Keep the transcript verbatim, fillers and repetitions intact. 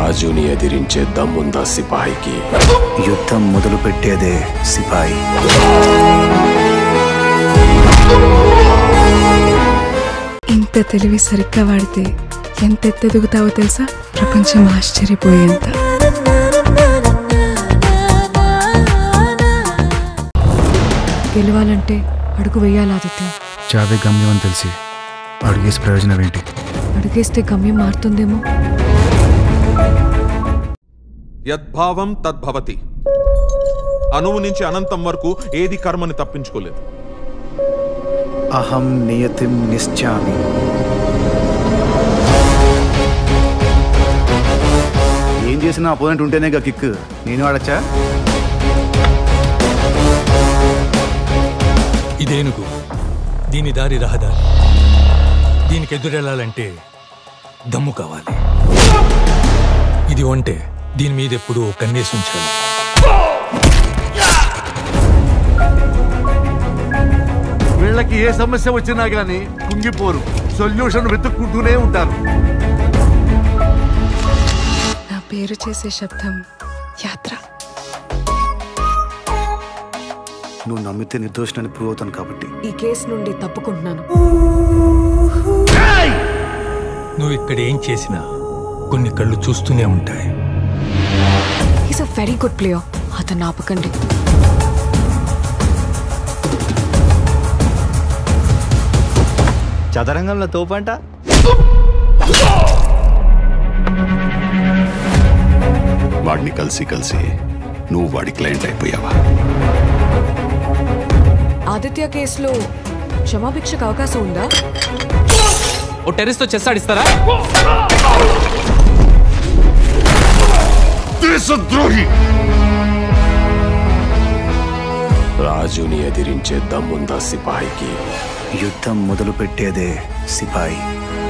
రాజుని ఎదిరించే దమ్ముందా సిపాయికి? యుద్ధం మొదలు పెట్టేదే సిపాయి. ఇంత తెలివి సరిగ్గా వాడితే ఎంత ఎత్తెదుగుతావో తెలుసా? ప్రపంచం ఆశ్చర్యపోయేంత. గెలవాలంటే అడుగు వేయాలి ఆదిత్య. చావే గమ్యం అని తెలిసి అడుగేసి ప్రయోజనం ఏంటి? అడుగేస్తే గమ్యం మారుతుందేమో. యద్భావం తద్భవతి. అణువు నుంచి అనంతం వరకు ఏది కర్మని తప్పించుకోలేదు. అహం నియతిం నిశ్చామి. ఏం చేసినా అపోనెంట్ ఉంటేనే గా కిక్. నేను ఆడచ్చా? ఇదేనుగు, దీని దారి రహదారి. దీనికి ఎదురెళ్ళాలంటే దమ్ము కావాలి. ఇది ఒంటే, దీని మీద ఎప్పుడూ కన్నేసి ఉంచాలి. వీళ్ళకి ఏ సమస్య వచ్చినా గానీ కుంగిపోరు, సొల్యూషన్ వెతుక్కుంటూనే ఉంటారు. నా పేరు చేసే శబ్దం యాత్ర. నువ్వు నమ్మితే నిర్దోషాన్ని ప్రూవ్ అవుతాను కాబట్టి ఈ కేసు నుండి తప్పుకుంటున్నాను. నువ్వు ఇక్కడ ఏం చేసినా కొన్ని కళ్ళు చూస్తూనే ఉంటాయి. Is a very good player. అతను ఆపకండి. చదరంగంలో తోపంట. వాడిని కలిసి కలిసి నువ్వు వాడి క్లయింట్ అయిపోయావా? ఆదిత్య కేసులో క్షమాభిక్షకు అవకాశం ఉందా? ఓ టెర్రస్ తో చెస్ ఆడిస్తారా? దేశద్రోహి. రాజుని ఎదిరించే దమ్ముందా సిపాయికి? యుద్ధం మొదలు పెట్టేదే సిపాయి.